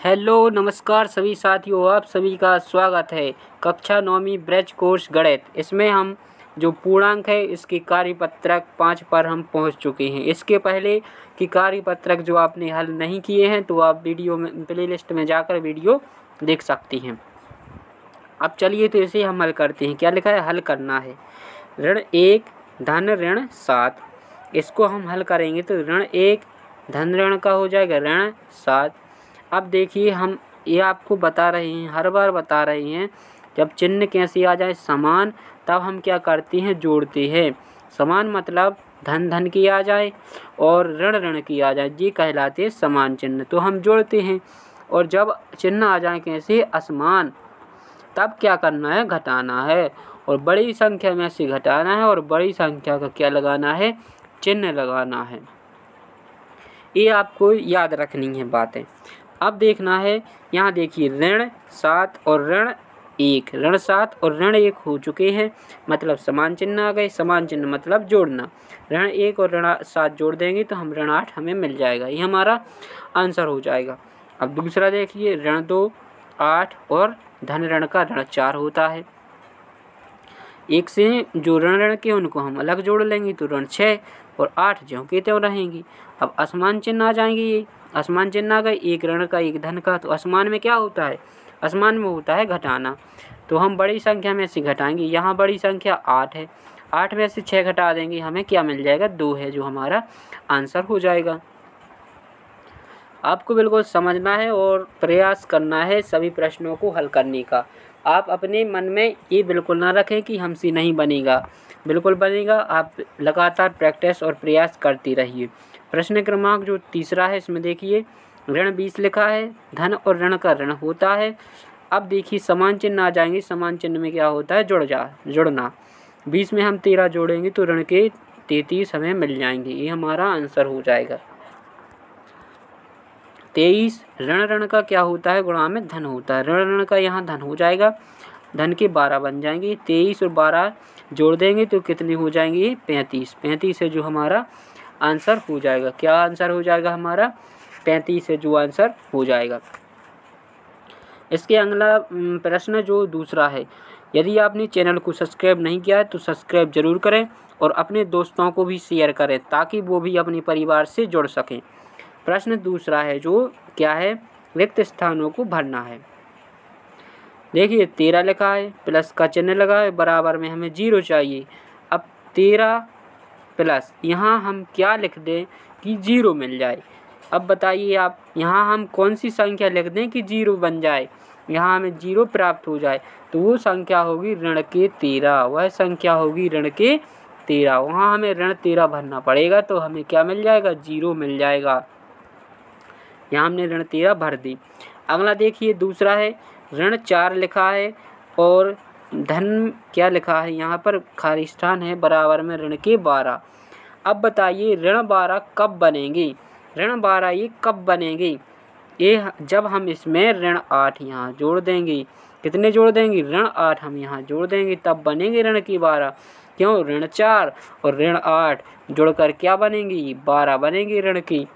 Hello नमस्कार सभी साथियों, आप सभी का स्वागत है कक्षा 9वीं ब्रज कोर्स गणित। इसमें हम जो पूर्णांक है इसकी कार्यपत्रक 5 पर हम पहुंच चुके हैं। इसके पहले की कार्यपत्रक जो आपने हल नहीं किए हैं तो आप वीडियो में प्लेलिस्ट में जाकर वीडियो देख सकती हैं। अब चलिए तो इसे हम हल करते हैं। क्या लिखा है? हल करना है। ऋण 1 धन ऋण 7, इसको हम हल करेंगे तो ऋण 1 धन ऋण का हो जाएगा ऋण 7। अब देखिए हम ये आपको बता रहे हैं, हर बार बता रहे हैं, जब चिन्ह कैसे आ जाए समान तब हम क्या करते हैं, जोड़ते हैं। समान मतलब धन धन की आ जाए और ऋण ऋण की आ जाए, ये कहलाते हैं समान चिन्ह, तो हम जोड़ते हैं। और जब चिन्ह आ जाए कैसे असमान, तब क्या करना है, घटाना है और बड़ी संख्या में से घटाना है और बड़ी संख्या का क्या लगाना है, चिन्ह लगाना है। ये आपको याद रखनी है बातें। अब देखना है, यहाँ देखिए ऋण 7 और ऋण 1, ऋण 7 और ऋण 1 हो चुके हैं, मतलब समान चिन्ह आ गए। समान चिन्ह मतलब जोड़ना। ऋण 1 और ऋण 7 जोड़ देंगे तो हम ऋण 8 हमें मिल जाएगा, ये हमारा आंसर हो जाएगा। अब दूसरा देखिए, ऋण 2 8 और धन ऋण का ऋण 4 होता है। एक से जो ऋण ऋण के उनको हम अलग जोड़ लेंगे तो ऋण 6 और 8 ज्यों के त्यों रहेंगी। अब असमान चिन्ह आ जाएंगे, ये असमान चिन्ह आ गए, एक ऋण का एक धन का, तो असमान में क्या होता है, असमान में होता है घटाना। तो हम बड़ी संख्या में से घटाएंगे, यहाँ बड़ी संख्या 8 है, 8 में से 6 घटा देंगे, हमें क्या मिल जाएगा, 2 है, जो हमारा आंसर हो जाएगा। आपको बिल्कुल समझना है और प्रयास करना है सभी प्रश्नों को हल करने का। आप अपने मन में ये बिल्कुल ना रखें कि हमसे नहीं बनेगा, बिल्कुल बनेगा। आप लगातार प्रैक्टिस और प्रयास करती रहिए। प्रश्न क्रमांक जो तीसरा है, इसमें देखिए ऋण 20 लिखा है, धन और ऋण का ऋण होता है। अब देखिए समान चिन्ह आ जाएंगे, समान चिन्ह में क्या होता है, जुड़ना। 20 में हम 13 जोड़ेंगे तो ऋण के 33 हमें मिल जाएंगे, ये हमारा आंसर हो जाएगा। 23 ऋण ऋण का क्या होता है, गुणा में धन होता है, ऋण ऋण का यहाँ धन हो जाएगा, धन के 12 बन जाएंगे। 23 और 12 जोड़ देंगे तो कितने हो जाएंगे, 35। 35 है जो हमारा आंसर हो जाएगा। क्या आंसर हो जाएगा हमारा, 35 है जो आंसर हो जाएगा। इसके अगला प्रश्न जो दूसरा है, यदि आपने चैनल को सब्सक्राइब नहीं किया है तो सब्सक्राइब जरूर करें और अपने दोस्तों को भी शेयर करें ताकि वो भी अपने परिवार से जुड़ सकें। प्रश्न दूसरा है जो क्या है, रिक्त स्थानों को भरना है। देखिए 13 लिखा है, प्लस का चिन्ह लगा है, बराबर में हमें 0 चाहिए। अब 13 प्लस यहाँ हम क्या लिख दें कि 0 मिल जाए। अब बताइए आप, यहाँ हम कौन सी संख्या लिख दें कि 0 बन जाए, यहाँ हमें 0 प्राप्त हो जाए, तो वो संख्या होगी ऋण के 13, वह संख्या होगी ऋण के 13। वहाँ हमें ऋण 13 भरना पड़ेगा तो हमें क्या मिल जाएगा, 0 मिल जाएगा। यहाँ हमने ऋण 13 भर दी। अगला देखिए दूसरा है, ऋण 4 लिखा है और धन क्या लिखा है, यहाँ पर खाली स्थान है, बराबर में ऋण के 12। अब बताइए ऋण 12 कब बनेंगे, ऋण 12 ये कब बनेंगे, ये जब हम इसमें ऋण 8 यहाँ जोड़ देंगे। कितने जोड़ देंगे, ऋण 8 हम यहाँ जोड़ देंगे, तब बनेंगे ऋण की 12। क्यों, ऋण 4 और ऋण 8 जोड़कर क्या बनेंगी, 12 बनेंगी ऋण की।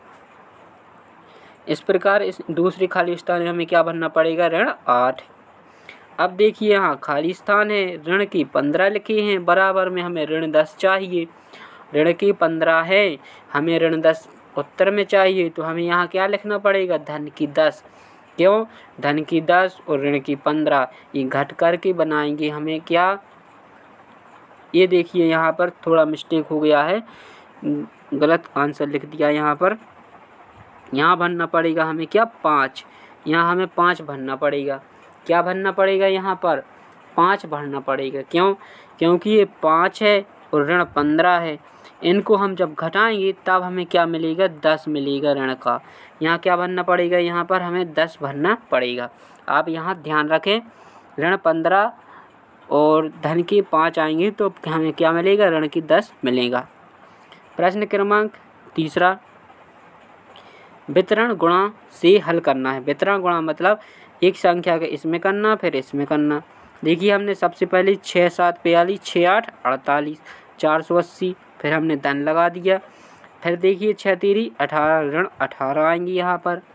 इस प्रकार इस दूसरी खाली स्थान में हमें क्या भरना पड़ेगा, ऋण 8। अब देखिए यहाँ खाली स्थान है, ऋण की 15 लिखे हैं, बराबर में हमें ऋण 10 चाहिए। ऋण की 15 है, हमें ऋण 10 उत्तर में चाहिए, तो हमें यहाँ क्या लिखना पड़ेगा, धन की 10। क्यों, धन की 10 और ऋण की 15 ये घट करके बनाएंगे हमें क्या, ये देखिए यहाँ पर थोड़ा मिस्टेक हो गया है, गलत आंसर लिख दिया यहाँ पर। यहाँ भरना पड़ेगा हमें क्या, 5, यहाँ हमें 5 भरना पड़ेगा। क्या भरना पड़ेगा, यहाँ पर 5 भरना पड़ेगा। क्यों, क्योंकि ये 5 है और ऋण 15 है, इनको हम जब घटाएंगे तब हमें क्या मिलेगा, 10 मिलेगा ऋण का। यहाँ क्या भरना पड़ेगा, यहाँ पर हमें 10 भरना पड़ेगा। आप यहाँ ध्यान रखें, ऋण 15 और धन के 5 आएंगे तो हमें क्या मिलेगा, ऋण की 10 मिलेगा। प्रश्न क्रमांक तीसरा, वितरण गुणा से हल करना है। वितरण गुणा मतलब एक संख्या का इसमें करना फिर इसमें करना। देखिए हमने सबसे पहले 6 7 42, 6 8 48, 480, फिर हमने धन लगा दिया। फिर देखिए 6 3 18, ऋण 18 आएंगी यहाँ पर,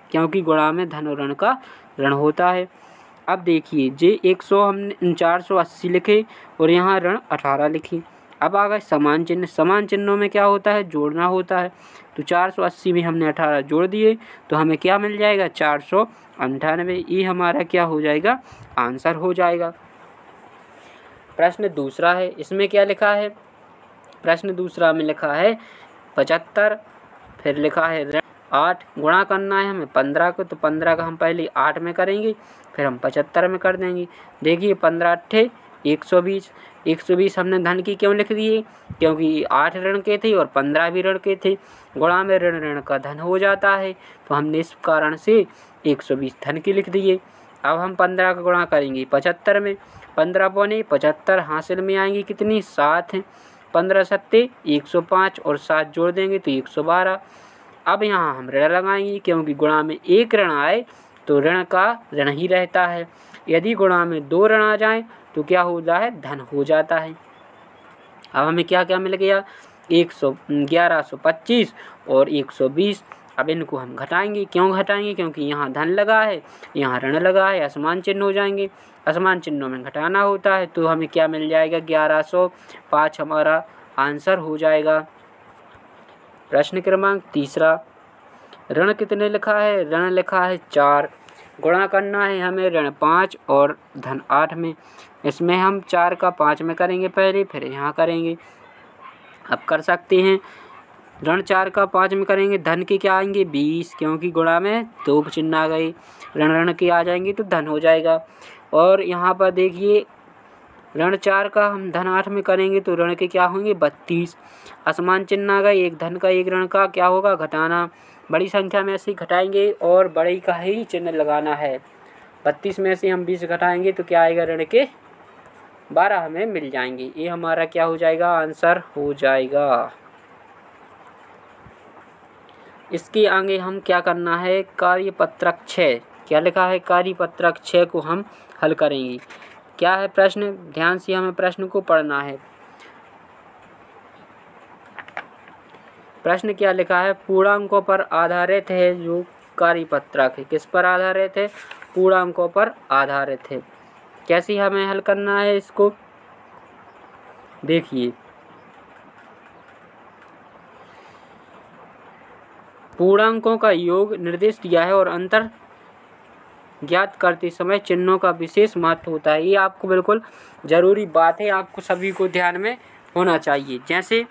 क्योंकि गुणा में धन और ऋण का ऋण होता है। अब देखिए जे 100 हमने 480 लिखे और यहाँ ऋण 18 लिखी। अब आ गए समान चिन्ह। समान चिन्हों में क्या होता है, जोड़ना होता है। तो 480 में हमने 18 जोड़ दिए तो हमें क्या मिल जाएगा, 498। ये हमारा क्या हो जाएगा, आंसर हो जाएगा। प्रश्न दूसरा है, इसमें क्या लिखा है, प्रश्न दूसरा में लिखा है 75, फिर लिखा है ऋण 8। गुणा करना है हमें 15 को, तो 15 का हम पहले 8 में करेंगे, फिर हम 75 में कर देंगे। देखिए 15 अट्ठे 120। 120 हमने धन की क्यों लिख दिए, क्योंकि 8 ऋण के थे और 15 भी ऋण के थे। गुणा में ऋण ऋण का धन हो जाता है, तो हमने इस कारण से 120 धन की लिख दिए। अब हम 15 का गुणा करेंगे 75 में। 15 पौने 75 हासिल में आएंगी कितनी, 7 हैं। 15 सत्ते 105 और 7 जोड़ देंगे तो 112। अब यहाँ हम ऋण लगाएंगे, क्योंकि गुणा में एक ऋण आए तो ऋण का ऋण ही रहता है। यदि गुणा में 2 ऋण आ जाए तो क्या होता है, धन हो जाता है। अब हमें क्या क्या मिल गया, 1125 और 120। अब इनको हम घटाएंगे, क्यों घटाएंगे, क्योंकि यहाँ धन लगा है, यहाँ ऋण लगा है, असमान चिन्ह हो जाएंगे। असमान चिन्हों में घटाना होता है, तो हमें क्या मिल जाएगा, 1105 हमारा आंसर हो जाएगा। प्रश्न क्रमांक तीसरा, ऋण कितने लिखा है, ऋण लिखा है 4। गुणा करना है हमें ऋण 5 और धन 8 में। इसमें हम 4 का 5 में करेंगे पहले, फिर यहाँ करेंगे। अब कर सकते हैं, ऋण 4 का 5 में करेंगे, धन के क्या आएंगे 20, क्योंकि गुणा में 2 चिन्ह आ गए। ऋण ऋण के आ जाएंगे तो धन हो जाएगा। और यहाँ पर देखिए ऋण 4 का हम धन 8 में करेंगे तो ऋण के क्या होंगे 32। असमान चिन्ह आ गए, एक धन का एक ऋण का, क्या होगा, घटाना। बड़ी संख्या में से घटाएंगे और बड़ी का ही चिन्ह लगाना है। 32 में से हम 20 घटाएंगे तो क्या आएगा, ऋण के 12 हमें मिल जाएंगे। ये हमारा क्या हो जाएगा, आंसर हो जाएगा। इसके आगे हम क्या करना है, कार्यपत्रक 6। क्या लिखा है, कार्यपत्रक 6 को हम हल करेंगे। क्या है प्रश्न, ध्यान से हमें प्रश्न को पढ़ना है। प्रश्न क्या लिखा है, पूर्णांकों पर आधारित है जो कार्यपत्रक है। किस पर आधारित है, पूर्णांकों पर आधारित है। कैसे हमें हल करना है इसको, देखिए पूर्णांकों का योग निर्देश दिया है और अंतर ज्ञात करते समय चिन्हों का विशेष महत्व होता है। ये आपको बिल्कुल ज़रूरी बात है, आपको सभी को ध्यान में होना चाहिए। जैसे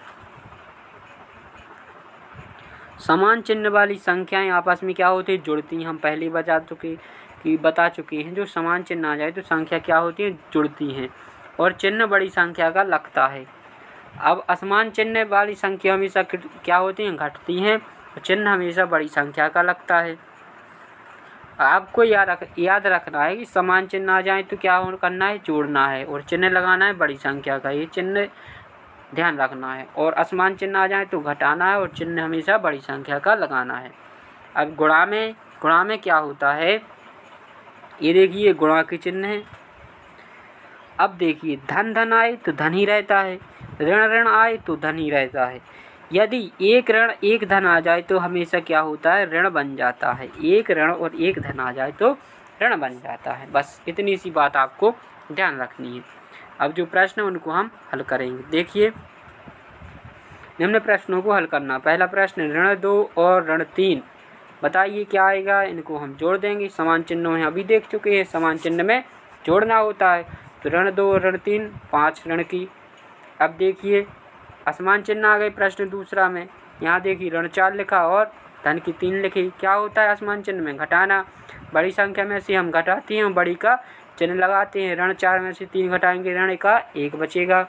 समान चिन्ह वाली संख्याएं आपस में क्या होती है, जुड़ती हैं। हम पहले बता चुके हैं जो समान चिन्ह आ जाए तो संख्या क्या होती है, जुड़ती हैं, और चिन्ह बड़ी संख्या का लगता है। अब असमान चिन्ह वाली संख्या हमेशा क्या होती हैं, घटती हैं, और चिन्ह हमेशा बड़ी संख्या का लगता है। आपको याद रखना है कि समान चिन्ह आ जाए तो क्या करना है, जोड़ना है, और चिन्ह लगाना है बड़ी संख्या का, ये चिन्ह ध्यान रखना है। और असमान चिन्ह आ जाए तो घटाना है और चिन्ह हमेशा बड़ी संख्या का लगाना है। अब गुणा में क्या होता है, ये देखिए गुणा के चिन्ह है। अब देखिए धन धन आए तो धन ही रहता है, ऋण ऋण आए तो धन ही रहता है। यदि एक ऋण एक धन आ जाए तो हमेशा क्या होता है, ऋण बन जाता है। एक ऋण और एक धन आ जाए तो ऋण बन जाता है। बस इतनी सी बात आपको ध्यान रखनी है। अब जो प्रश्न है उनको हम हल करेंगे। देखिए निम्न प्रश्नों को हल करना। पहला प्रश्न, ऋण 2 और ऋण 3 बताइए क्या आएगा। इनको हम जोड़ देंगे। समान चिन्हों में अभी देख चुके हैं, समान चिन्ह में जोड़ना होता है। तो ऋण 2 और ऋण 3 5 ऋण की। अब देखिए असमान चिन्ह आ गए प्रश्न दूसरा में। यहाँ देखिए ऋण 4 लिखा और धन की 3 लिखी। क्या होता है असमान चिन्ह में, घटाना। बड़ी संख्या में से हम घटाते हैं, बड़ी का चिन्ह लगाते हैं। ऋण 4 में से 3 घटाएंगे, ऋण का 1 बचेगा।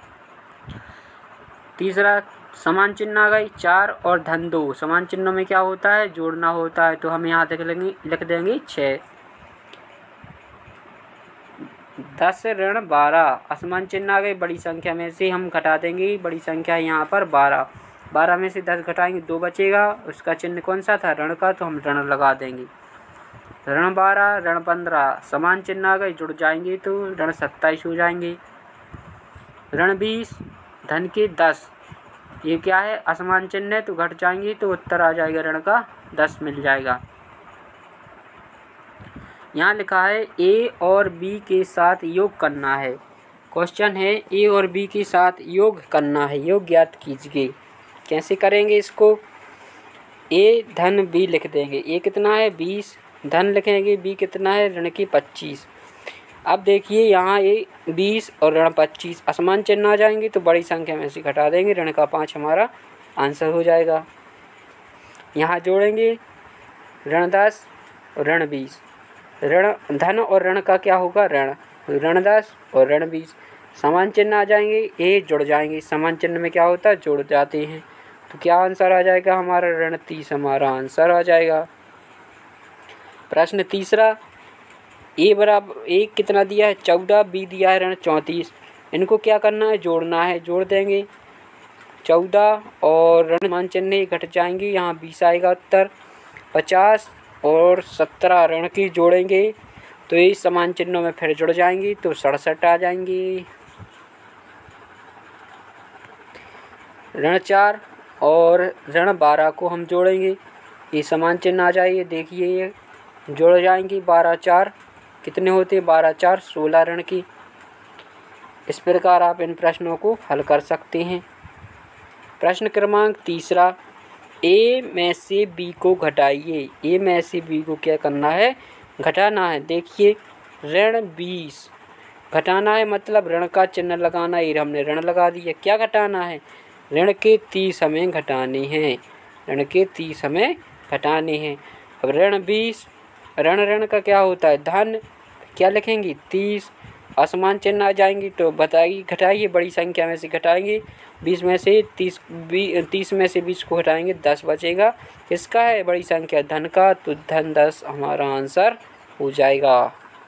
तीसरा समान चिन्ह आ गई 4 और धन 2। समान चिन्हों में क्या होता है, जोड़ना होता है। तो हम यहाँ लिख देंगे 6। 10 ऋण 12। असमान चिन्ह आ गए, बड़ी संख्या में से हम घटा देंगे, बड़ी संख्या यहाँ पर 12। 12 में से 10 घटाएंगे 2 बचेगा। उसका चिन्ह कौन सा था, ऋण का, तो हम ऋण लगा देंगे। ऋण 12 ऋण 15 समान चिन्ह आ गए, जुड़ जाएंगे तो ऋण 27 हो जाएंगे। ऋण 20 धन के 10, ये क्या है, असमान चिन्ह है तो घट जाएंगे तो उत्तर आ जाएगा ऋण का 10 मिल जाएगा। यहाँ लिखा है ए और बी के साथ योग करना है। क्वेश्चन है ए और बी के साथ योग करना है, योग ज्ञात कीजिए। कैसे करेंगे इसको? ए धन बी लिख देंगे। ए कितना है 20, धन लिखेंगे बी कितना है ऋण की 25। अब देखिए यहाँ ए 20 और ऋण 25 असमान चिन्ह आ जाएंगे तो बड़ी संख्या में से घटा देंगे, ऋण का 5 हमारा आंसर हो जाएगा। यहाँ जोड़ेंगे ऋण 10 और ऋण 20, ऋण धन और ऋण का क्या होगा ऋण 10 और ऋण 20, समान चिन्ह आ जाएंगे, ए जुड़ जाएंगे। समान चिन्ह में क्या होता है जुड़ जाते हैं, तो क्या आंसर आ जाएगा हमारा ऋण 30 हमारा आंसर आ जाएगा। प्रश्न तीसरा, ए कितना दिया है 14, बी दिया है ऋण 34, इनको क्या करना है जोड़ना है। जोड़ देंगे 14 और ऋण मान चिन्ह घट जाएंगे, यहाँ 20 आएगा उत्तर। 50 और 17 ऋण की जोड़ेंगे तो ये समान चिन्हों में फिर जुड़ जाएंगी तो 67 आ जाएंगी। ऋण 4 और ऋण 12 को हम जोड़ेंगे, ये समान चिन्ह आ जाएंगे, देखिए ये जुड़ जाएंगी। 12 4 कितने होते 12 4 16 ऋण की। इस प्रकार आप इन प्रश्नों को हल कर सकते हैं। प्रश्न क्रमांक तीसरा, ए में से बी को घटाइए। ए में से बी को क्या करना है घटाना है। देखिए ऋण 20 घटाना है मतलब ऋण का चिन्ह लगाना, ये हमने ऋण लगा दिया। क्या घटाना है ऋण के 30 हमें घटाने हैं, ऋण के 30 हमें घटाने हैं। अब ऋण 20 ऋण का क्या होता है धन, क्या लिखेंगे 30, असमान चिन्ह आ जाएंगी तो बताइए घटाइए, बड़ी संख्या में से घटाएंगे 20 में से 30 में से 20 को घटाएंगे 10 बचेगा, किसका है बड़ी संख्या धन का, तो धन 10 हमारा आंसर हो जाएगा।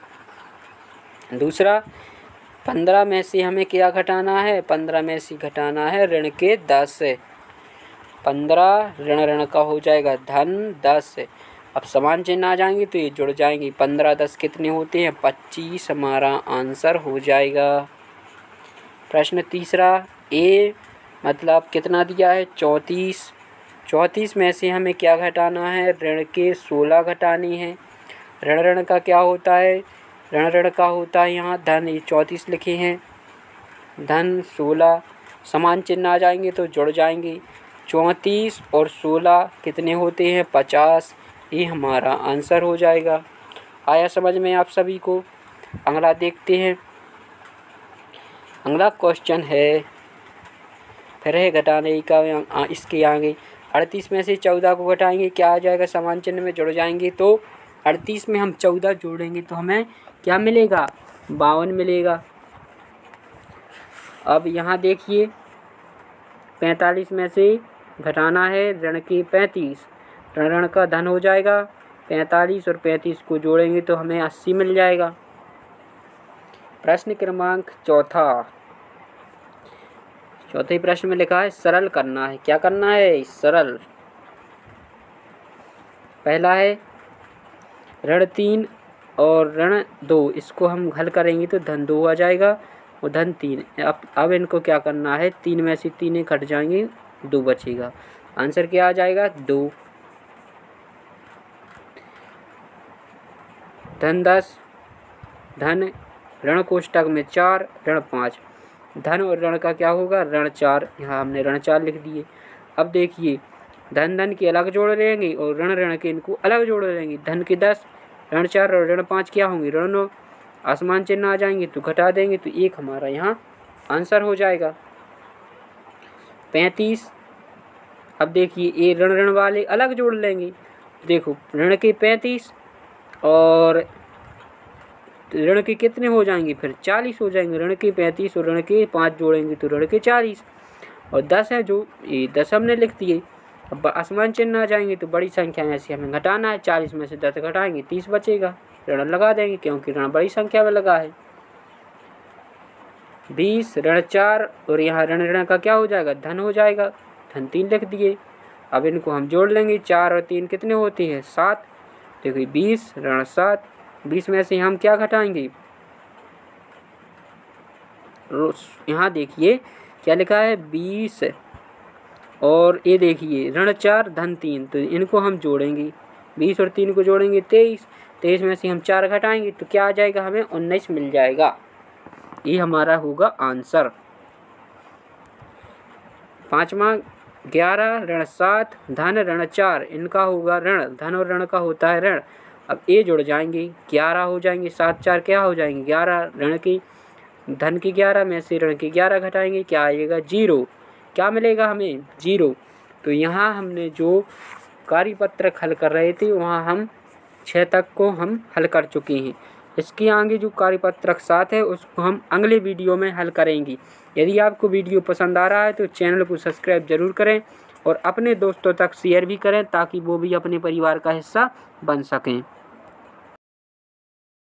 दूसरा 15 में से हमें क्या घटाना है 15 में से घटाना है ऋण के 10, 15 ऋण का हो जाएगा धन 10। अब समान चिन्ह आ जाएंगे तो ये जुड़ जाएंगे, 15 10 कितने होते हैं 25 हमारा आंसर हो जाएगा। प्रश्न तीसरा, ए मतलब कितना दिया है 34 में से हमें क्या घटाना है ऋण के 16 घटानी है। ऋण का क्या होता है ऋण का होता है यहाँ धन, ये 34 लिखे हैं, धन 16 समान चिन्ह आ जाएंगे तो जुड़ जाएंगे। 34 और 16 कितने होते हैं 50, ये हमारा आंसर हो जाएगा। आया समझ में आप सभी को? अगला देखते हैं। अगला क्वेश्चन है फिर है घटाने का, इसके आगे 38 में से 14 को घटाएंगे, क्या आ जाएगा समान चिन्ह में जुड़ जाएंगे तो 38 में हम 14 जोड़ेंगे तो हमें क्या मिलेगा 52 मिलेगा। अब यहाँ देखिए 45 में से घटाना है ऋण की 35, ऋण का धन हो जाएगा 45 और 35 को जोड़ेंगे तो हमें 80 मिल जाएगा। प्रश्न क्रमांक चौथे प्रश्न में लिखा है सरल करना है। क्या करना है सरल। पहला है ऋण 3 और ऋण 2, इसको हम हल करेंगे तो धन 2 आ जाएगा और धन 3। अब इनको क्या करना है 3 में से 3 कट जाएंगे 2 बचेगा, आंसर क्या आ जाएगा 2। धन 10 धन ऋण कोष्टक में 4 ऋण 5, धन और ऋण का क्या होगा ऋण 4, यहाँ हमने ऋण 4 लिख दिए। अब देखिए धन के अलग जोड़ लेंगे और ऋण के इनको अलग जोड़ लेंगे। धन के 10 ऋण 4 और ऋण 5 क्या होंगे ऋण 9, आसमान चिन्ह आ जाएंगे तो घटा देंगे तो 1 हमारा यहाँ आंसर हो जाएगा। 35 अब देखिए ये ऋण वाले अलग जोड़ लेंगे, देखो ऋण के 35 और ऋण के कितने हो जाएंगे फिर 40 हो जाएंगे, ऋण के 35 और ऋण के 5 जोड़ेंगे तो ऋण के 40 और 10 है जो ये 10 हमने लिख दिए। अब आसमान चिन्ह आ जाएंगे तो बड़ी संख्या में से हमें घटाना है, 40 में से 10 घटाएंगे 30 बचेगा, ऋण लगा देंगे क्योंकि ऋण बड़ी संख्या में लगा है। 20 ऋण 4 और यहाँ ऋण का क्या हो जाएगा धन हो जाएगा, धन 3 लिख दिए। अब इनको हम जोड़ लेंगे, 4 और 3 कितने होती है 7, देखिए 20 ऋण 7, 20 में से हम क्या घटाएंगे यहाँ देखिए क्या लिखा है 20 और ये देखिए ऋण 4 धन 3, तो इनको हम जोड़ेंगे 20 और 3 को जोड़ेंगे 23, तो इसमें से हम 4 घटाएंगे तो क्या आ जाएगा, हमें 19 मिल जाएगा। ये हमारा होगा आंसर। 5वां 11 ऋण 7 धन ऋण 4, इनका होगा ऋण, धन और ऋण का होता है ऋण। अब ये जुड़ जाएंगे 11 हो जाएंगे, 7 4 क्या हो जाएंगे 11, ऋण की धन की 11 में से ऋण की 11 घटाएंगे, क्या आएगा 0। क्या मिलेगा हमें 0। तो यहाँ हमने जो कार्यपत्रक हल कर रहे थे वहाँ हम 6 तक को हम हल कर चुके हैं। इसके आगे जो कार्यपत्रक 7 है उसको हम अगले वीडियो में हल करेंगे। यदि आपको वीडियो पसंद आ रहा है तो चैनल को सब्सक्राइब जरूर करें और अपने दोस्तों तक शेयर भी करें ताकि वो भी अपने परिवार का हिस्सा बन सकें।